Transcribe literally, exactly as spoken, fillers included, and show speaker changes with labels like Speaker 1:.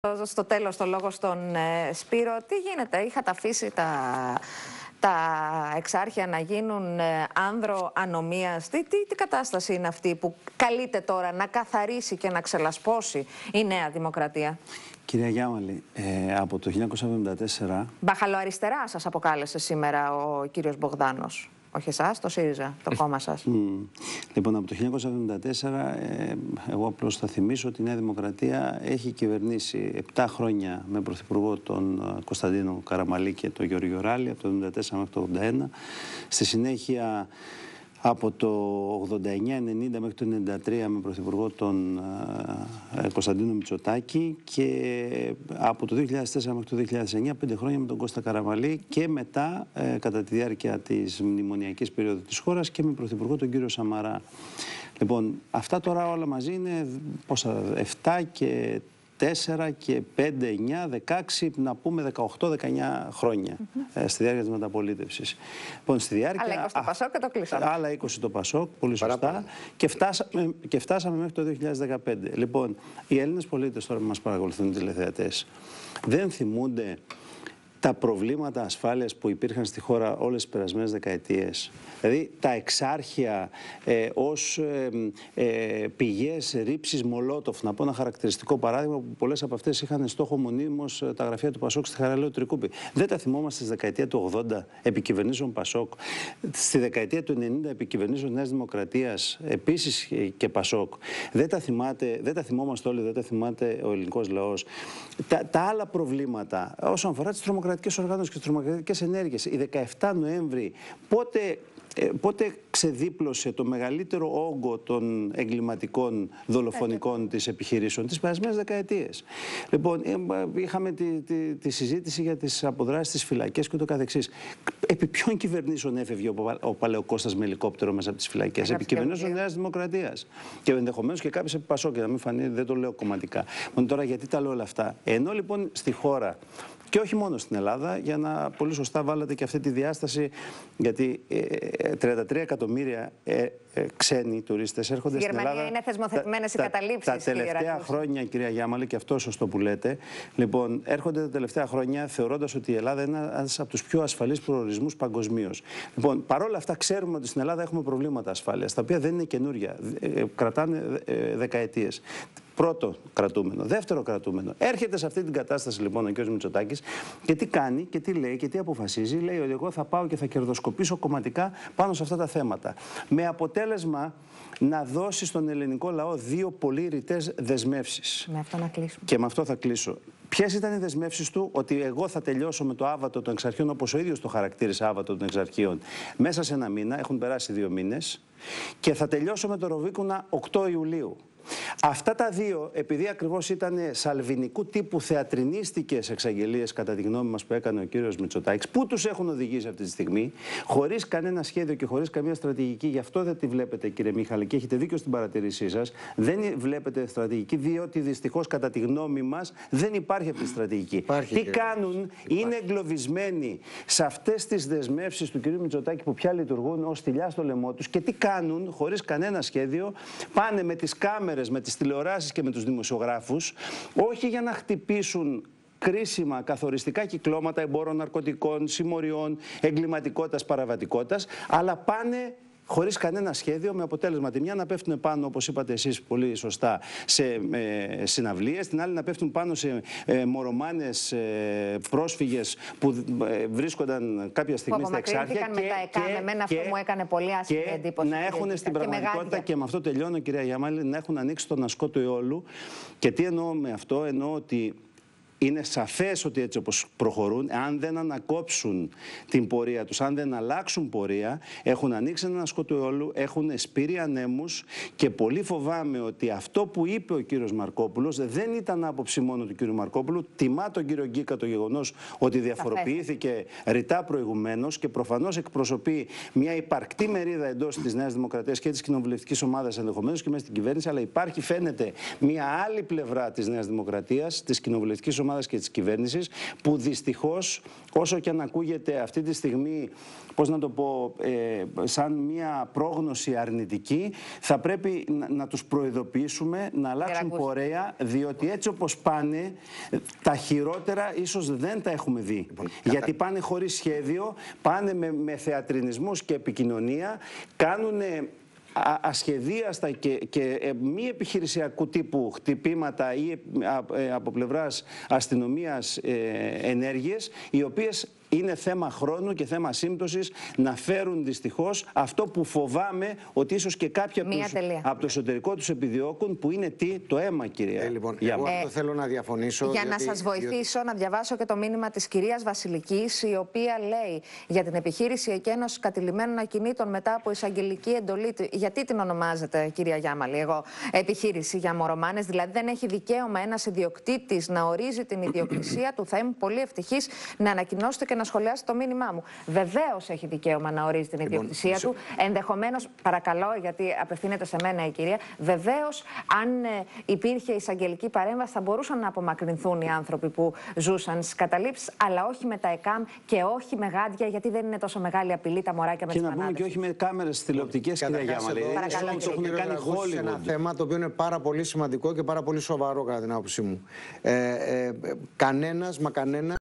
Speaker 1: Στο τέλος το λόγο στον ε, Σπύρο. Τι γίνεται, είχατε αφήσει τα, τα εξάρχεια να γίνουν ε, άνδρο ανομίας. Τι, τι, τι κατάσταση είναι αυτή που καλείται τώρα να καθαρίσει και να ξελασπώσει η Νέα Δημοκρατία?
Speaker 2: Κυρία Γιάμαλη, ε, από το χίλια εννιακόσια εβδομήντα τέσσερα...
Speaker 1: Μπαχαλοαριστερά σας αποκάλεσε σήμερα ο κύριος Μπογδάνος. Όχι εσάς, το ΣΥΡΙΖΑ, το κόμμα σας.
Speaker 2: Mm. Λοιπόν, από το χίλια εννιακόσια εβδομήντα τέσσερα, ε, εγώ απλώς θα θυμίσω ότι η Νέα Δημοκρατία έχει κυβερνήσει επτά χρόνια με πρωθυπουργό τον Κωνσταντίνο Καραμαλή και τον Γιώργο Ράλη, από το εβδομήντα τέσσερα μέχρι το ογδόντα ένα. Στη συνέχεια, από το ογδόντα εννιά ενενήντα μέχρι το ενενήντα τρία με πρωθυπουργό τον ε, Κωνσταντίνο Μητσοτάκη, και από το δύο χιλιάδες τέσσερα μέχρι το δύο χιλιάδες εννιά πέντε χρόνια με τον Κώστα Καραμαλή, και μετά ε, κατά τη διάρκεια της μνημονιακής περίοδου της χώρας και με πρωθυπουργό τον κύριο Σαμαρά. Λοιπόν, αυτά τώρα όλα μαζί είναι πόσα, επτά και τέσσερα και πέντε, εννιά, δεκαέξι, να πούμε δεκαοκτώ δεκαεννιά χρόνια mm-hmm. ε, στη διάρκεια της μεταπολίτευσης. Λοιπόν, στη διάρκεια,
Speaker 1: άλλα είκοσι το Πασόκ και το κλείσαμε.
Speaker 2: Άλλα είκοσι το Πασόκ, πολύ σωστά. Και φτάσαμε, και φτάσαμε μέχρι το δύο χιλιάδες δεκαπέντε. Λοιπόν, οι Έλληνες πολίτες τώρα που μας παρακολουθούν, οι τηλεθεατές, δεν θυμούνται τα προβλήματα ασφάλειας που υπήρχαν στη χώρα όλες τις περασμένες δεκαετίες. Δηλαδή τα εξάρχεια ε, ως ε, ε, πηγές ρήψης Μολότοφ. Να πω ένα χαρακτηριστικό παράδειγμα που πολλές από αυτές είχαν στόχο μονίμως τα γραφεία του Πασόκ στη Χαραλέου Τρικούπη. Δεν τα θυμόμαστε στη δεκαετία του ογδόντα επικυβερνήσεων Πασόκ, στη δεκαετία του ενενήντα επικυβερνήσεων Νέας Δημοκρατίας, επίσης και Πασόκ. Δεν τα θυμάται, δεν τα θυμόμαστε όλοι, δεν τα θυμάται ο ελληνικός λαός. Τα, τα άλλα προβλήματα όσον αφορά τις τρομοκρατικές οργάνωσεις και τις τρομοκρατικές ενέργειες. Η δεκαεφτά Νοέμβρη, πότε, ε, πότε ξεδίπλωσε το μεγαλύτερο όγκο των εγκληματικών δολοφονικών της επιχειρήσεων τις περασμένες δεκαετίες. Λοιπόν, είχαμε τη, τη, τη συζήτηση για τις αποδράσεις στις φυλακές και ούτω καθεξής. Επί ποιον κυβερνήσεων έφευγε ο, ο Παλαιοκώστας με ελικόπτερο μέσα από τις φυλακές? Επί κυβερνήσεων Νέας Δημοκρατίας. Και ενδεχομένως και κάποιες επί Πασόκ, για να μην φανεί, δεν το λέω κομματικά. Λοιπόν, τώρα γιατί τα λέω όλα αυτά? Ενώ λοιπόν στη χώρα, και όχι μόνο στην Ελλάδα, για να πολύ σωστά βάλατε και αυτή τη διάσταση, γιατί ε, τριάντα τρία εκατομμύρια ε, ε, ξένοι τουρίστες έρχονται στην Ελλάδα.
Speaker 1: Στη Γερμανία είναι θεσμοθετημένες οι καταλήψεις.
Speaker 2: Τα, τα τελευταία χρόνια, κυρία Γιάμαλη, και αυτό σωστό που λέτε, λοιπόν, έρχονται τα τελευταία χρόνια θεωρώντας ότι η Ελλάδα είναι ένας από τους πιο ασφαλείς προορισμούς παγκοσμίως. Λοιπόν, παρόλα αυτά ξέρουμε ότι στην Ελλάδα έχουμε προβλήματα ασφάλειας, τα οποία δεν είναι καινούρια, ε, κρατάνε ε, δεκαετίες. Πρώτο κρατούμενο. Δεύτερο κρατούμενο. Έρχεται σε αυτή την κατάσταση λοιπόν ο κ. Μητσοτάκης και τι κάνει και τι λέει και τι αποφασίζει? Λέει ότι εγώ θα πάω και θα κερδοσκοπήσω κομματικά πάνω σε αυτά τα θέματα. Με αποτέλεσμα να δώσει στον ελληνικό λαό δύο πολύ ρητές δεσμεύσεις.
Speaker 1: Με αυτό να κλείσουμε.
Speaker 2: Και με αυτό θα κλείσω. Ποιες ήταν οι δεσμεύσεις του? Ότι εγώ θα τελειώσω με το άβατο των εξαρχείων, όπως ο ίδιος το χαρακτήρισε άβατο των εξαρχείων, μέσα σε ένα μήνα. Έχουν περάσει δύο μήνες. Και θα τελειώσω με το Ροβίκουνα οκτώ Ιουλίου. Αυτά τα δύο, επειδή ακριβώς ήταν σαλβινικού τύπου θεατρινίστικες εξαγγελίες, κατά τη γνώμη μας, που έκανε ο κύριος Μητσοτάκης, που τους έχουν οδηγήσει αυτή τη στιγμή, χωρίς κανένα σχέδιο και χωρίς καμία στρατηγική. Γι' αυτό δεν τη βλέπετε, κύριε Μίχαλη, και έχετε δίκιο στην παρατηρήσή σας. Δεν βλέπετε στρατηγική, διότι δυστυχώς, κατά τη γνώμη μας, δεν υπάρχει αυτή τη στρατηγική. Υπάρχει, τι κάνουν? Υπάρχει. Είναι εγκλωβισμένοι σε αυτές τις δεσμεύσεις του κύριου Μητσοτάκη, που πια λειτουργούν ως θηλιά στο λαιμό τους. Και τι κάνουν? Χωρίς κανένα σχέδιο, πάνε με τις κάμερες, με τις τηλεοράσεις και με τους δημοσιογράφους, όχι για να χτυπήσουν κρίσιμα καθοριστικά κυκλώματα εμπόρων ναρκωτικών, συμμοριών, εγκληματικότητας, παραβατικότητας, αλλά πάνε χωρίς κανένα σχέδιο, με αποτέλεσμα τη μια να πέφτουν πάνω, όπως είπατε εσείς πολύ σωστά, σε ε, συναυλίες, την άλλη να πέφτουν πάνω σε ε, μορομάνες ε, πρόσφυγες που ε, βρίσκονταν κάποια στιγμή στα εξάρχεια.
Speaker 1: Και, και, εμένα αυτό μου έκανε πολύ άσχημη εντύπωση.
Speaker 2: Να έχουν στην πραγματικότητα, και, και με αυτό τελειώνω, κυρία Γιάμαλη, να έχουν ανοίξει τον ασκό του αιώλου. Και τι εννοώ με αυτό? Εννοώ ότι είναι σαφές ότι έτσι όπως προχωρούν, αν δεν ανακόψουν την πορεία τους, αν δεν αλλάξουν πορεία, έχουν ανοίξει έναν ασκό του αιώλου, έχουν σπείρει ανέμους, και πολύ φοβάμαι ότι αυτό που είπε ο κύριος Μαρκόπουλος δεν ήταν άποψη μόνο του κύριου Μαρκόπουλου. Τιμά τον κύριο Γκίκα το γεγονός ότι διαφοροποιήθηκε ρητά προηγουμένως και προφανώς εκπροσωπεί μια υπαρκτή μερίδα εντός της Νέας Δημοκρατίας και της κοινοβουλευτικής ομάδας, ενδεχομένως και μέσα στην κυβέρνηση, αλλά υπάρχει, φαίνεται, μια άλλη πλευρά της Νέας Δημοκρατίας, της κοινοβουλευτικής ομάδας, ομάδας και της κυβέρνησης, που δυστυχώς, όσο και αν ακούγεται αυτή τη στιγμή, πώς να το πω, ε, σαν μια πρόγνωση αρνητική, θα πρέπει να, να τους προειδοποιήσουμε να αλλάξουν πορεία, διότι έτσι όπως πάνε, τα χειρότερα ίσως δεν τα έχουμε δει. Λοιπόν, γιατί πάνε χωρίς σχέδιο, πάνε με, με θεατρινισμούς και επικοινωνία, κάνουν ασχεδίαστα και, και ε, μη επιχειρησιακού τύπου χτυπήματα ή ε, από πλευράς αστυνομίας ε, ενέργειες, οι οποίες είναι θέμα χρόνου και θέμα σύμπτωσης να φέρουν δυστυχώς αυτό που φοβάμαι ότι ίσως και κάποιοι από, τους, από το εσωτερικό τους επιδιώκουν, που είναι τι, το αίμα, κυρία.
Speaker 3: Ε, λοιπόν, εγώ αυτό ε, θέλω να διαφωνήσω.
Speaker 1: Για
Speaker 3: γιατί,
Speaker 1: να σας βοηθήσω, διότι... να διαβάσω και το μήνυμα της κυρίας Βασιλικής, η οποία λέει για την επιχείρηση εκένωσης κατηλημμένων ακινήτων μετά από εισαγγελική εντολή. Γιατί την ονομάζετε, κυρία Γιάμαλη, εγώ, επιχείρηση για μωρομάνες? Δηλαδή δεν έχει δικαίωμα ένας ιδιοκτήτης να ορίζει την ιδιοκτησία του? Θα ήμουν πολύ ευτυχής να ανακοινώσετε και να σχολιάσει το μήνυμά μου. Βεβαίως έχει δικαίωμα να ορίζει την ιδιοκτησία λοιπόν, του. Ενδεχομένως, παρακαλώ, γιατί απευθύνεται σε μένα η κυρία, βεβαίως, αν ε, υπήρχε εισαγγελική παρέμβαση, θα μπορούσαν να απομακρυνθούν οι άνθρωποι που ζούσαν στις καταλήψεις, αλλά όχι με τα ΕΚΑΜ και όχι με γάντια, γιατί δεν είναι τόσο μεγάλη απειλή τα μωράκια με τις μανάδες.
Speaker 2: Και να πούμε και όχι με κάμερες τηλεοπτικές, κυρία Γιάμαλη.
Speaker 1: Παρακαλώ,
Speaker 2: το έχουν κάνει Hollywood.
Speaker 3: Ένα θέμα το οποίο είναι πάρα πολύ σημαντικό και πάρα πολύ σοβαρό, κατά την άποψή μου. Ε, ε, κανένας, μα κανένα.